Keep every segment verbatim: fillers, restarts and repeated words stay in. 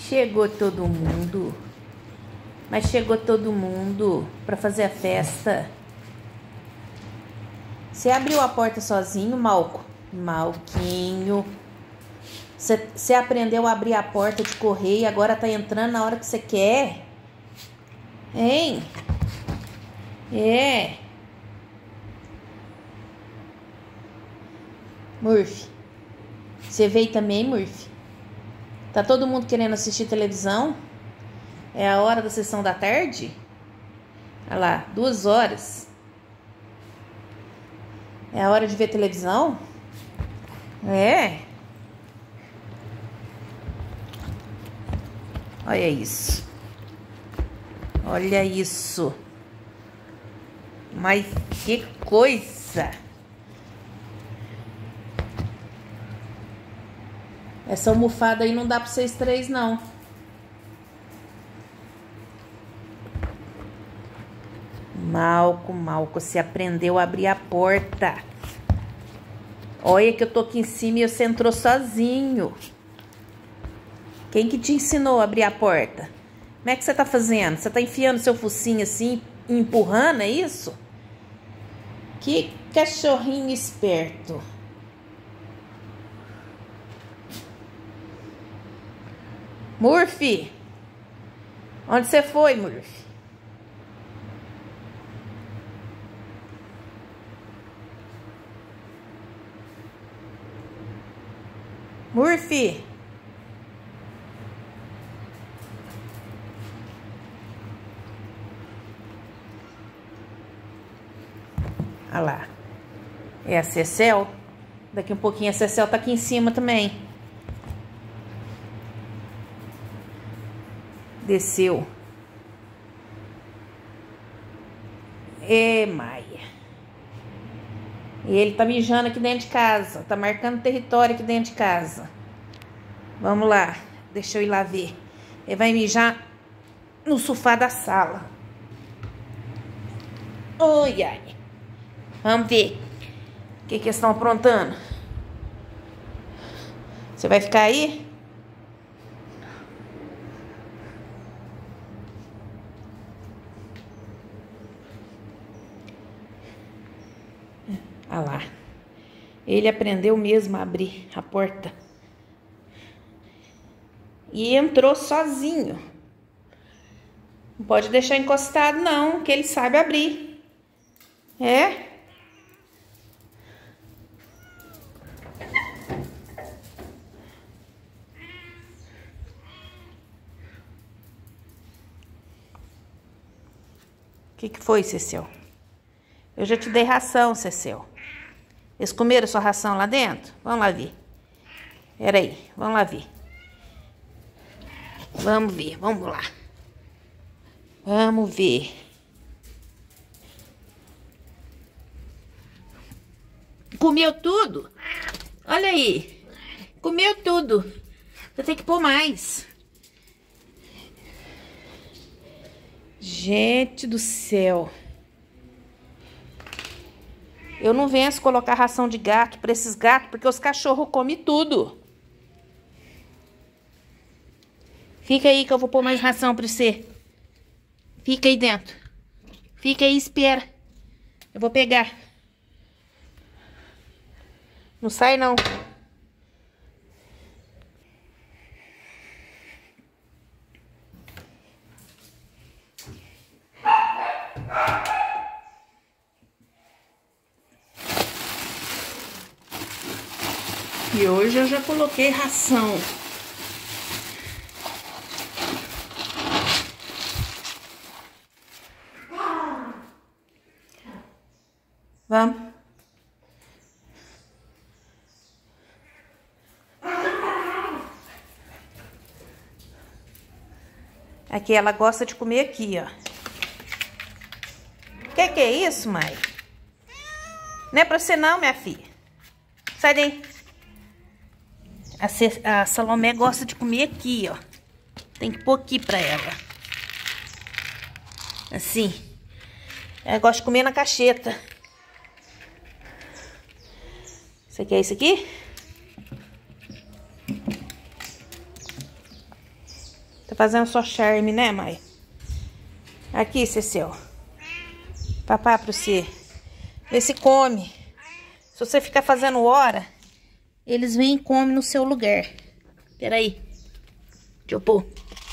Chegou todo mundo. Mas chegou todo mundo para fazer a festa. Você abriu a porta sozinho, Malco? Malquinho. Você, você aprendeu a abrir a porta de correr e agora tá entrando na hora que você quer? Hein? É. Murphy. Você veio também, Murphy? Tá todo mundo querendo assistir televisão? É a hora da sessão da tarde? Olha lá, duas horas. É a hora de ver televisão? É. Olha isso. Olha isso. Mas que coisa. Essa almofada aí não dá para vocês três, não. Malco, Malco, você aprendeu a abrir a porta. Olha que eu tô aqui em cima e você entrou sozinho. Quem que te ensinou a abrir a porta? Como é que você tá fazendo? Você tá enfiando seu focinho assim e empurrando, é isso? Que cachorrinho esperto. Murphy, onde você foi, Murphy? Murphy. Olha lá. É a Cecel. Daqui um pouquinho a Cecel tá aqui em cima também. Desceu. É, Maia. E ele tá mijando aqui dentro de casa. Tá marcando território aqui dentro de casa. Vamos lá. Deixa eu ir lá ver. Ele vai mijar no sofá da sala. Oi, ai. Vamos ver. O que que eles estão aprontando? Você vai ficar aí? Ah lá. Ele aprendeu mesmo a abrir a porta. E entrou sozinho. Não pode deixar encostado, não, que ele sabe abrir. É? O que que foi, Cecil? Eu já te dei ração, Cecil. Eles comeram sua ração lá dentro? Vamos lá ver. Peraí, vamos lá ver. Vamos ver, vamos lá. Vamos ver. Comeu tudo? Olha aí. Comeu tudo. Você tem que pôr mais. Gente do céu. Eu não venço colocar ração de gato para esses gatos, porque os cachorros comem tudo. Fica aí que eu vou pôr mais ração para você. Fica aí dentro. Fica aí e espera. Eu vou pegar. Não sai, não. E hoje eu já coloquei ração. Vamos. Aqui, ela gosta de comer aqui, ó. Que que é isso, mãe? Não é pra você não, minha filha. Sai daí. A, C a Salomé gosta de comer aqui, ó. Tem que pôr aqui pra ela. Assim. Ela gosta de comer na cacheta. Você quer isso aqui? Tá fazendo só charme, né, mãe? Aqui, Cecil. Papá pra você. Vê se come. Se você ficar fazendo hora, eles vêm e comem no seu lugar. Peraí. Deixa eu pôr.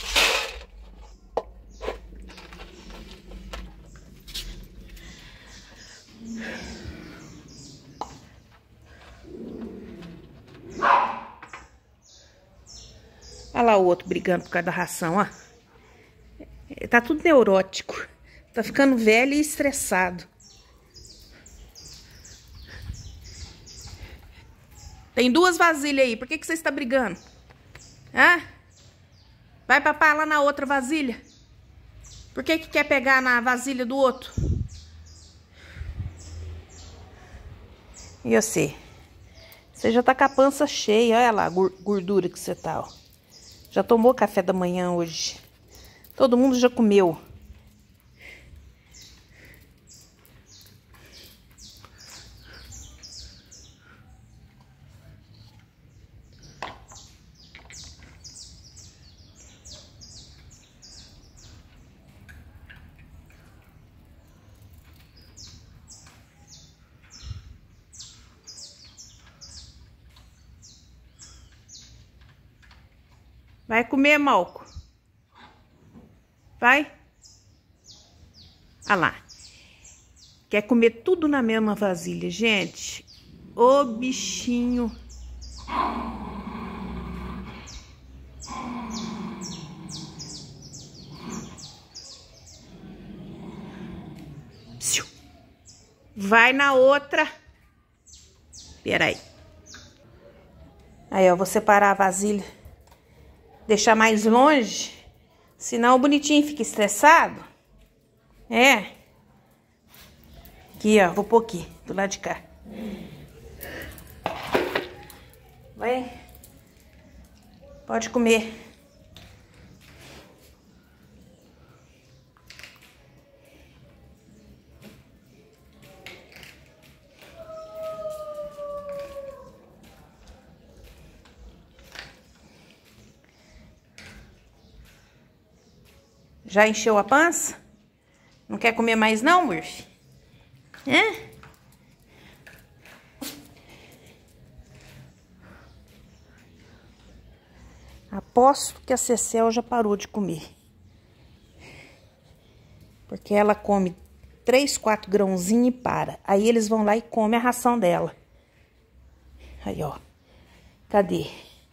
Olha lá o outro brigando por causa da ração, ó. Tá tudo neurótico. Tá ficando velho e estressado. Tem duas vasilhas aí. Por que que você está brigando? Hã? Vai papar lá na outra vasilha. Por que que quer pegar na vasilha do outro? E você? Você já tá com a pança cheia. Olha lá a gordura que você tá, ó. Já tomou café da manhã hoje. Todo mundo já comeu. Vai comer, Malco. Vai. Ah lá. Quer comer tudo na mesma vasilha, gente. Ô bichinho. Vai na outra. Peraí. Aí, ó, vou separar a vasilha. Deixar mais longe. Senão o bonitinho fica estressado. É. Aqui, ó. Vou pôr aqui, do lado de cá. Vai. Pode comer. Já encheu a pança? Não quer comer mais não, Murphy? Hã? Aposto que a Cecel já parou de comer. Porque ela come três, quatro grãozinhos e para. Aí eles vão lá e comem a ração dela. Aí, ó. Cadê?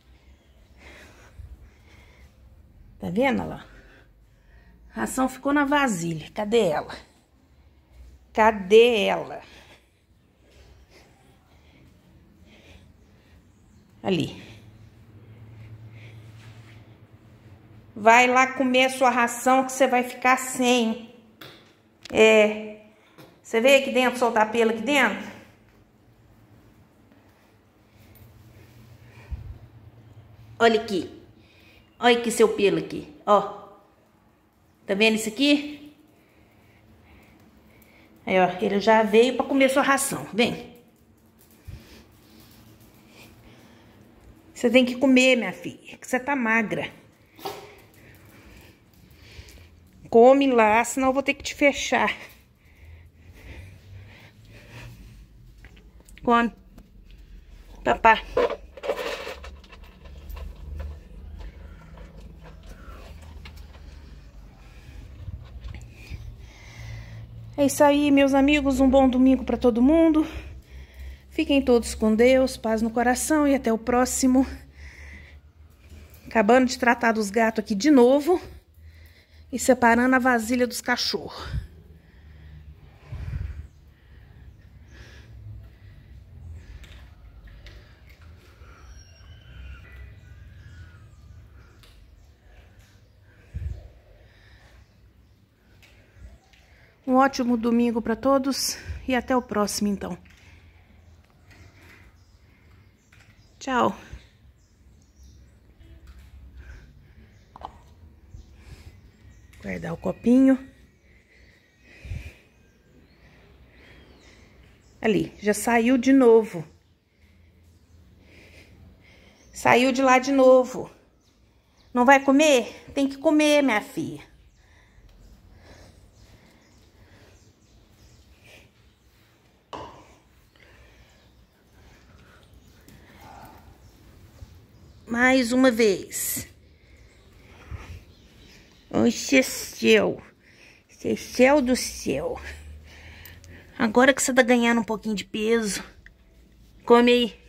Tá vendo, olha lá? A ração ficou na vasilha. Cadê ela? Cadê ela? Ali. Vai lá comer a sua ração que você vai ficar sem. É. Você veio aqui dentro soltar pelo aqui dentro? Olha aqui. Olha aqui seu pelo aqui, ó. Tá vendo isso aqui? Aí, ó, ele já veio pra comer sua ração. Vem. Você tem que comer, minha filha, que você tá magra. Come lá, senão eu vou ter que te fechar. Come. Papá. É isso aí, meus amigos. Um bom domingo para todo mundo. Fiquem todos com Deus, paz no coração e até o próximo. Acabando de tratar dos gatos aqui de novo. E separando a vasilha dos cachorros. Um ótimo domingo para todos e até o próximo, então. Tchau. Guardar o copinho. Ali, já saiu de novo. Saiu de lá de novo. Não vai comer? Tem que comer, minha filha. Mais uma vez. Oxe, céu. Céu do céu. Agora que você tá ganhando um pouquinho de peso. Come aí.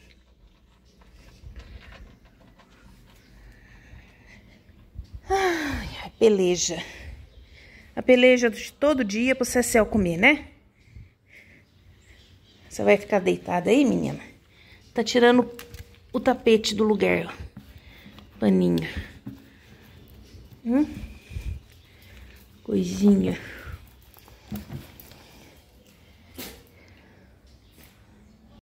Ai, a peleja. A peleja de todo dia pro Cecel comer, né? Você vai ficar deitada aí, menina? Tá tirando o tapete do lugar. Paninho. Hum? Coisinha.